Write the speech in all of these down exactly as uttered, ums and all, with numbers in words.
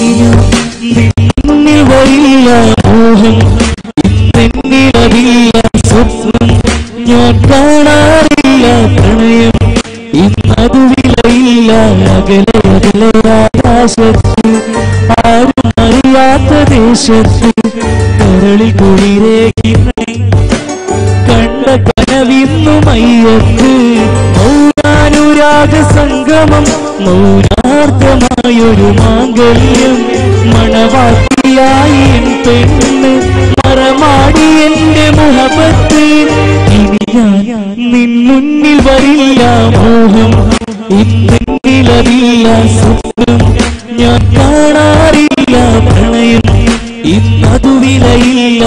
നിന്നിൽ വരില്ല മോഹം ഇന്നെന്നിലറില്ല സ്വപ്നം ഞാൻ കാണാറില്ല പ്രണയം ഇന്നതു വിലയില്ല അകലെ അകലെ ആകാശത്ത് ആരും അറിയാത്ത ദേശത്ത് കരളിൽ കുളിരേകി കണ്ട കനവിന്നു മയ്യത്ത് മൗനാനുരാഗ സംഗമം മൗനാർത്ഥമായൊരു മാംഗല്യം മണവാട്ടിയായി എൻ പെണ്ണ് മറമാടി എന്റെ മുഹബത്ത് ഇനി ഞാൻ നിൻ മുന്നിൽ വരില്ല മോഹം ഇന്നെന്നിലറില്ല സ്വപ്നം ഞാൻ കാണാറില്ല പ്രണയം ഇന്നതു വിലയില്ല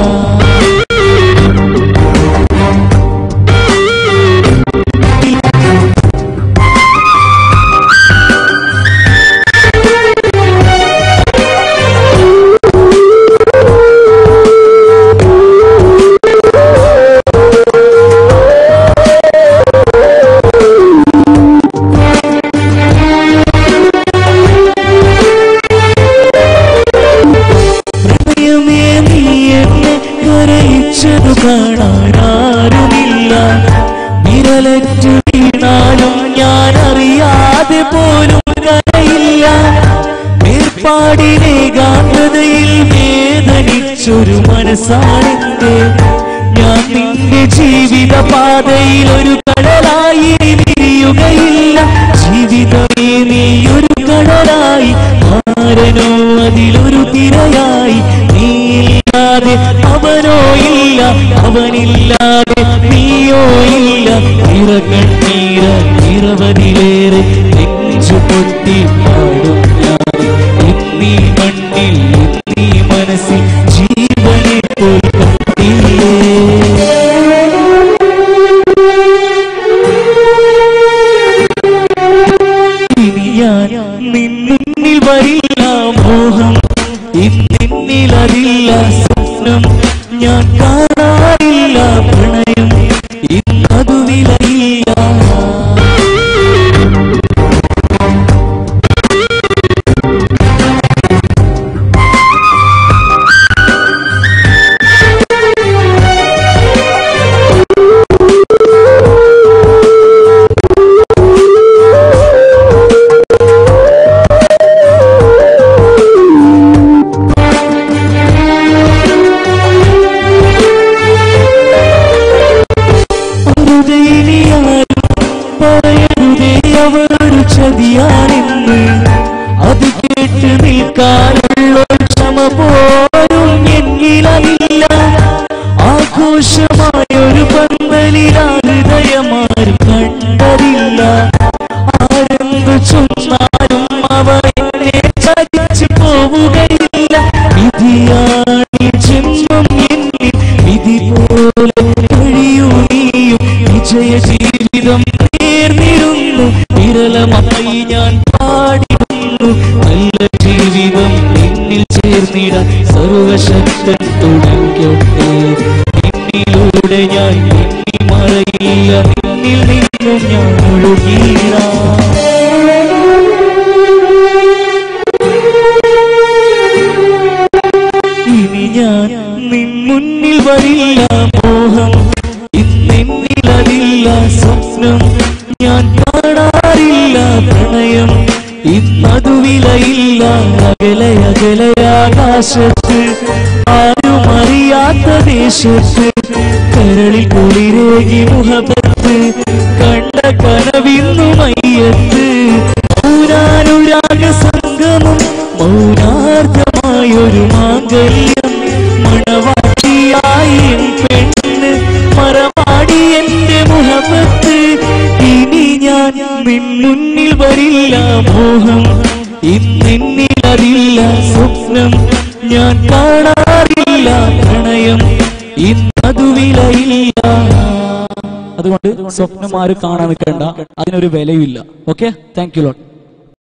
കാണാനാരുമില്ല വിരലറ്റു വീണാലും ഞാൻ അറിയാതെ പോലും കരയില്ല മേൽപ്പാടിനെ ഗാന്ധതയിൽ വേദനിച്ചൊരു മനസ്സാണെന്റെ ഞാൻ നിന്റെ ജീവിത പാതയിൽ ഒരു കടലായി വിരിയുകയില്ല ജീവിതമേ നീയൊരു കടലായി ആരനോ അതിലൊരു തിരയായി നീയില്ലാതെ അവനോ ഇല്ല അവനില്ലാതെ നീയോ ഇല്ല നിറകണ്ണീര നിരവധിയിലേറെ നെഞ്ചു പൊട്ടി പാടും ഞാൻ എന്നീ മണ്ണിൽ എന്നീ മനസ്സിൽ ജീവനെ പോയി കണ്ടില്ലേ ഇനി ഞാൻ നിൻ മുന്നിൽ വരില്ല മോഹം ഇന്നെന്നിലറില്ല സ്വപ്നം ഞാൻ കാണാറില്ല പ്രണയം ഇന്നതു വിലയില്ല അവരൊരു ചതിയാണെന്ന് അത് കേട്ട് നിൽക്കാനുള്ള ക്ഷമ പോലും എന്നിലല്ല ആഘോഷമായൊരു പന്തലിൽ ഹൃദയമാരും കണ്ടതില്ല ആരെന്ത് ചൊന്നാലും അവർ എന്നെ ചതിച്ചു പോവുകയില്ല വിധിയാണ് ജന്മം എന്നിൽ വിധി പോലെ കഴിയൂ നീയും വിജയ ജീവിതം നേർന്നിരുന്നു വിരളമായി ഞാൻ പാടിയിരുന്നു നല്ല ജീവിതം നിന്നിൽ ചേർന്നിടാൻ സർവശക്തൻ തുടങ്ങട്ടെ നിന്നിലൂടെ ഞാൻ നിന്നി മറയില്ല നിന്നിൽ നിന്നും ഞാൻ ഒഴുകിയില്ല ഇനി ഞാൻ നിൻ മുന്നിൽ വരില്ല മോഹം ഇന്നെന്നിലറില്ല സ്വപ്നം ഞാൻ കാണാറില്ല പ്രണയം ഇന്നതു വിലയില്ല അകലെ അകലെ ആകാശത്ത് ആരും അറിയാത്ത ദേശത്ത് കരളിൽ കുളിരേകി മുഹബത്ത് കണ്ട കനവിന്നു മയ്യത്ത് മൗനാനുരാഗ സംഗമം മൗനാർത്ഥമായൊരു മാംഗല്യം മണവാട്ടിയായി എൻ പെണ്ണ് മറമാടി എന്റെ മുഹബത്ത് ഇനി ഞാൻ നിൻ മുന്നിൽ വരില്ല മോഹം ഇന്നെന്നിലറില്ല സ്വപ്നം ഞാൻ കാണാറില്ല പ്രണയം ഇന്നതു വിലയില്ല അതുകൊണ്ട് സ്വപ്നം ആരും കാണാൻ നിൽക്കണ്ട അതിനൊരു വിലയില്ല ഓക്കെ താങ്ക് യു ലോട്ട്